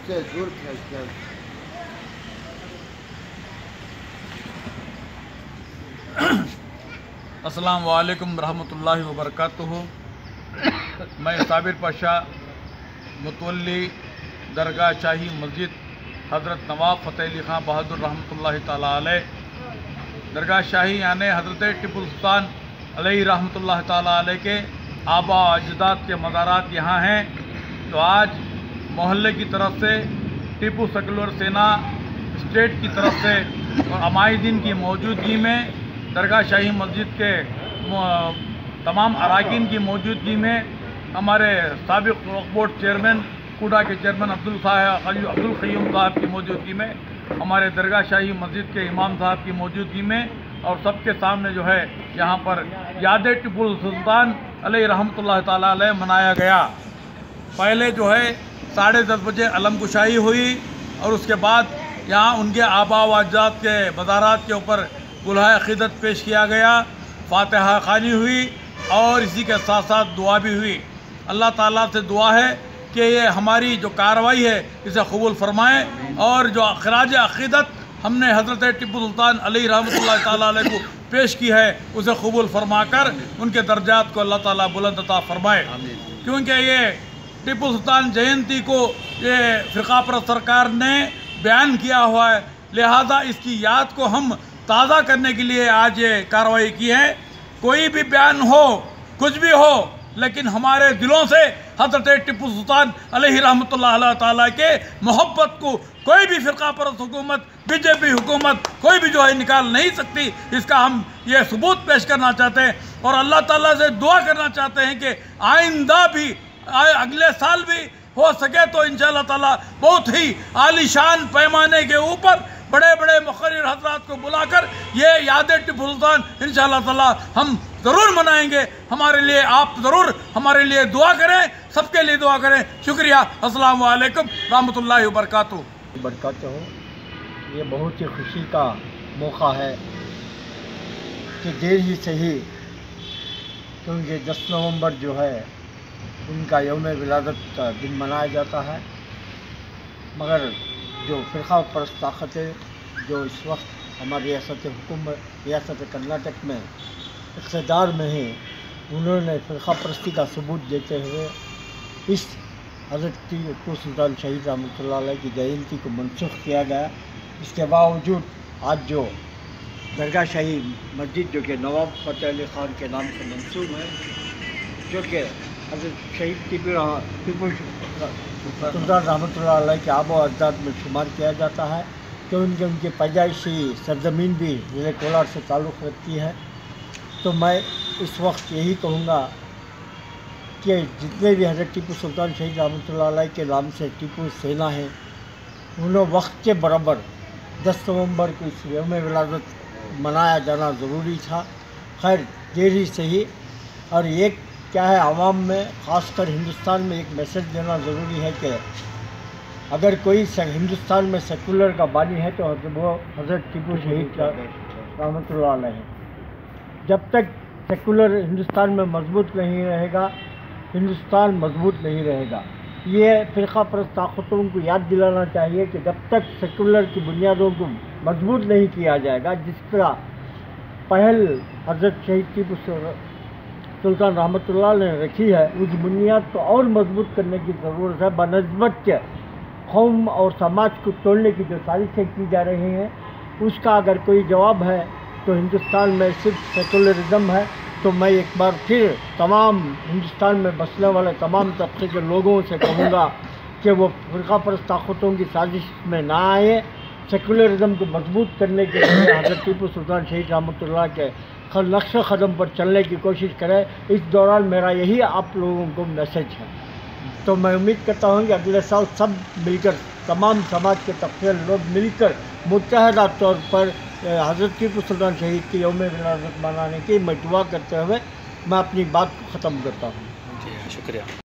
السلام علیکم ورحمۃ اللہ وبرکاتہ۔ میں صابر پاشا متولی درگاہ شاہی مسجد حضرت نواب فتح علی خان بہادر رحمۃ اللہ تعالیٰ علیہ درگاہ شاہی یعنی حضرت ٹیپو سلطان علیہ رحمۃ اللہ تعالیٰ علیہ کے آبا و اجداد کے مزارات یہاں ہیں۔ تو آج محلے کی طرف سے ٹیپو سیکولر سینا اسٹیٹ کی طرف سے اور عمائدین کی موجودگی میں درگاہ شاہی مسجد کے تمام اراکین کی موجودگی میں ہمارے سابق وقف بورڈ چیئرمین کوڈا کے چیئرمین عبدالقیوم صاحب کی موجودگی میں، ہمارے درگاہ شاہی مسجد کے امام صاحب کی موجودگی میں اور سب کے سامنے جو ہے یہاں پر یاد ٹیپو سلطان علیہ رحمۃ اللہ تعالیٰ علیہ منایا گیا۔ پہلے جو ہے 10:30 بجے علم کشائی ہوئی اور اس کے بعد یہاں ان کے آبا و اجداد کے مزارات کے اوپر گلہائے عقیدت پیش کیا گیا، فاتحہ خوانی ہوئی اور اسی کے ساتھ ساتھ دعا بھی ہوئی۔ اللہ تعالیٰ سے دعا ہے کہ یہ ہماری جو کارروائی ہے اسے قبول فرمائیں اور جو خراج عقیدت ہم نے حضرت ٹیپو سلطان علیہ رحمۃ اللہ تعالیٰ علیہ کو پیش کی ہے اسے قبول فرما کر ان کے درجات کو اللہ تعالیٰ بلند عطا فرمائے، کیونکہ یہ ٹیپو سلطان جینتی کو یہ فرقہ پرست سرکار نے بیان کیا ہوا ہے، لہذا اس کی یاد کو ہم تازہ کرنے کے لیے آج یہ کارروائی کی ہے۔ کوئی بھی بیان ہو، کچھ بھی ہو، لیکن ہمارے دلوں سے حضرت ٹیپو سلطان علیہ رحمۃ اللہ تعالیٰ کے محبت کو کوئی بھی فرقہ پرست حکومت، بی جے پی حکومت کوئی بھی جو ہے نکال نہیں سکتی۔ اس کا ہم یہ ثبوت پیش کرنا چاہتے ہیں اور اللہ تعالیٰ سے دعا کرنا چاہتے ہیں کہ آئندہ بھی اگلے سال بھی ہو سکے تو انشاءاللہ تعالیٰ بہت ہی عالی شان پیمانے کے اوپر بڑے بڑے مقرر حضرات کو بلا کر یہ یاد ٹیپو سلطان انشاءاللہ تعالیٰ ہم ضرور منائیں گے۔ ہمارے لیے آپ ضرور ہمارے لیے دعا کریں، سب کے لیے دعا کریں۔ شکریہ۔ السلام علیکم رحمۃ اللہ وبرکاتہ۔ یہ بہت ہی خوشی کا موقع ہے کہ دیر ہی صحیح، کیونکہ 10 نومبر جو ہے ان کا یوم ولادت کا دن منایا جاتا ہے، مگر جو فرقہ پرست طاقتیں جو اس وقت ہماری ریاست کرناٹک میں اقتدار میں ہیں، انہوں نے فرقہ پرستی کا ثبوت دیتے ہوئے اس حضرت ٹیپو سلطان شہید رحمۃ اللہ علیہ کی جینتی کو منسوخ کیا گیا۔ اس کے باوجود آج جو درگاہ شاہی مسجد جو کہ نواب فتح علی خان کے نام سے منسوب ہے، جو کہ حضرت شہید ٹیپو سلطان رحمۃ اللہ علیہ کے آبا و اجداد میں شمار کیا جاتا ہے، کہ ان کی پیدائشی سرزمین بھی ضلع کولار سے تعلق رکھتی ہے۔ تو میں اس وقت یہی کہوں گا کہ جتنے بھی حضرت ٹیپو سلطان شہید رحمۃ اللہ علیہ کے نام سے ٹیپو سینا ہیں، انہوں وقت کے برابر 10 نومبر کو اس یوم ولادت منایا جانا ضروری تھا۔ خیر دیر ہی صحیح، اور ایک کیا ہے، عوام میں خاص کر ہندوستان میں ایک میسج دینا ضروری ہے کہ اگر کوئی ہندوستان میں سیکولر کا بانی ہے تو وہ حضرت ٹیپو شہید رحمۃ اللہ علیہ ہے۔ جب تک سیکولر ہندوستان میں مضبوط نہیں رہے گا، ہندوستان مضبوط نہیں رہے گا۔ یہ فرقہ پرست طاقتوں کو یاد دلانا چاہیے کہ جب تک سیکولر کی بنیادوں کو مضبوط نہیں کیا جائے گا، جس طرح پہل حضرت شہید ٹیپو سلطان رحمۃ اللہ نے رکھی ہے، اس بنیاد کو اور مضبوط کرنے کی ضرورت ہے، بنسبت کے قوم اور سماج کو توڑنے کی جو سازشیں کی جا رہی ہیں اس کا اگر کوئی جواب ہے تو ہندوستان میں صرف سیکولرزم ہے۔ تو میں ایک بار پھر تمام ہندوستان میں بسنے والے تمام طبقے کے لوگوں سے کہوں گا کہ وہ فرقہ پرست طاقتوں کی سازش میں نہ آئے، سیکولرزم کو مضبوط کرنے کے لیے حضرت ٹیپو سلطان شہید رحمۃ اللہ کے نقش قدم پر چلنے کی کوشش کریں۔ اس دوران میرا یہی آپ لوگوں کو میسج ہے۔ تو میں امید کرتا ہوں کہ اگلے سال سب مل کر، تمام سماج کے طبقے لوگ مل کر متحدہ طور پر حضرت ٹیپو سلطان شہید کی یوم ولادت منانے کی میں دعا کرتے ہوئے میں اپنی بات کو ختم کرتا ہوں۔ جی شکریہ۔